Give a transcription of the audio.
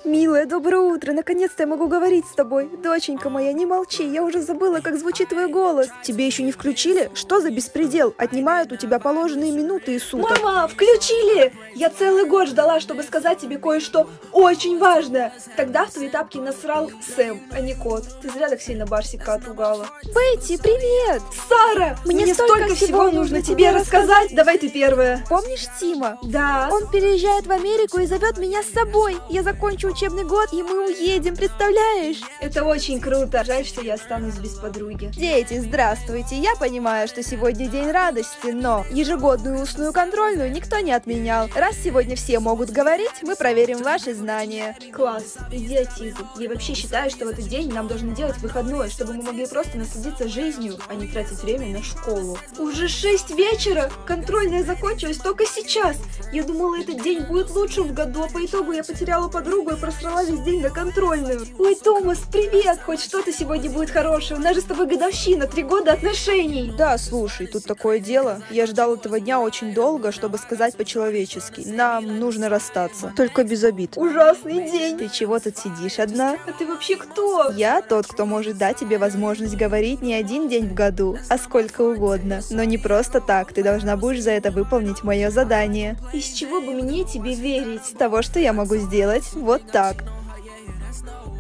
Милая, доброе утро. Наконец-то я могу говорить с тобой. Доченька моя, не молчи. Я уже забыла, как звучит твой голос. Тебе еще не включили? Что за беспредел? Отнимают у тебя положенные минуты и суток. Мама, включили! Я целый год ждала, чтобы сказать тебе кое-что очень важное. Тогда в твои тапки насрал Сэм, а не кот. Ты зря так сильно Барсика отругала. Бетти, привет! Сара, мне столько всего нужно тебе рассказать. Давай ты первая. Помнишь Тима? Да. Он переезжает в Америку и зовет меня с собой. Я закончу учебный год, и мы уедем, представляешь? Это очень круто. Жаль, что я останусь без подруги. Дети, здравствуйте. Я понимаю, что сегодня день радости, но ежегодную устную контрольную никто не отменял. Раз сегодня все могут говорить, мы проверим ваши знания. Класс, идиотизм. Я вообще считаю, что в этот день нам должны делать выходной, чтобы мы могли просто насладиться жизнью, а не тратить время на школу. Уже 6 вечера? Контрольная закончилась только сейчас. Я думала, этот день будет лучшим в году, а по итогу я потеряла подругу и просрала весь день на контрольную. Ой, Томас, привет! Хоть что-то сегодня будет хорошее. У нас же с тобой годовщина, 3 года отношений. Да, слушай, тут такое дело. Я ждал этого дня очень долго, чтобы сказать по-человечески. Нам нужно расстаться. Только без обид. Ужасный день. Ты чего тут сидишь одна? А ты вообще кто? Я тот, кто может дать тебе возможность говорить не один день в году, а сколько угодно. Но не просто так, ты должна будешь за это выполнить мое задание. Из чего бы мне тебе верить? С того, что я могу сделать вот так.